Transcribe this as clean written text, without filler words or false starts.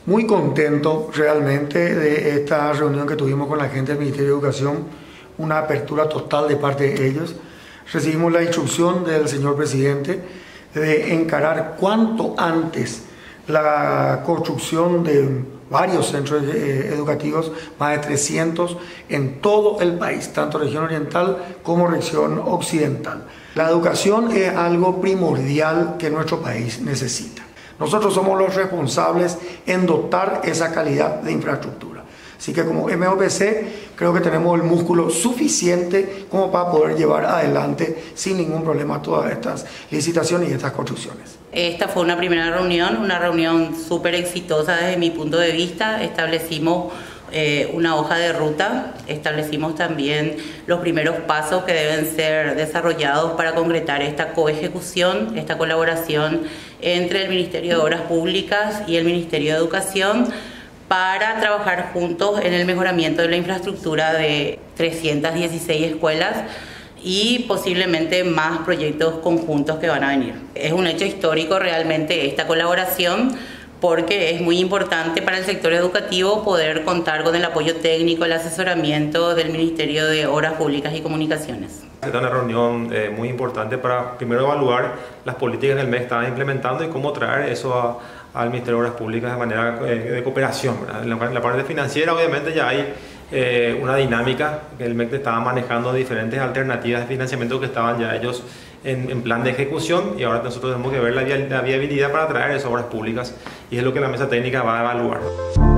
Muy contento realmente de esta reunión que tuvimos con la gente del Ministerio de Educación, una apertura total de parte de ellos. Recibimos la instrucción del señor presidente de encarar cuanto antes la construcción de varios centros educativos, más de 300 en todo el país, tanto región oriental como región occidental. La educación es algo primordial que nuestro país necesita. Nosotros somos los responsables en dotar esa calidad de infraestructura. Así que como MOPC creo que tenemos el músculo suficiente como para poder llevar adelante sin ningún problema todas estas licitaciones y estas construcciones. Esta fue una primera reunión, una reunión súper exitosa desde mi punto de vista. Establecimos una hoja de ruta, establecimos también los primeros pasos que deben ser desarrollados para concretar esta coejecución, esta colaboración entre el Ministerio de Obras Públicas y el Ministerio de Educación para trabajar juntos en el mejoramiento de la infraestructura de 316 escuelas y posiblemente más proyectos conjuntos que van a venir. Es un hecho histórico realmente esta colaboración, porque es muy importante para el sector educativo poder contar con el apoyo técnico, el asesoramiento del Ministerio de Obras Públicas y Comunicaciones. Esta es una reunión muy importante para primero evaluar las políticas que el MEC está implementando y cómo traer eso al Ministerio de Obras Públicas de manera de cooperación, ¿verdad? En la parte financiera obviamente ya hay una dinámica que el MEC estaba manejando diferentes alternativas de financiamiento que estaban ya ellos en plan de ejecución, y ahora nosotros tenemos que ver la viabilidad para traer esas obras públicas, y es lo que la mesa técnica va a evaluar.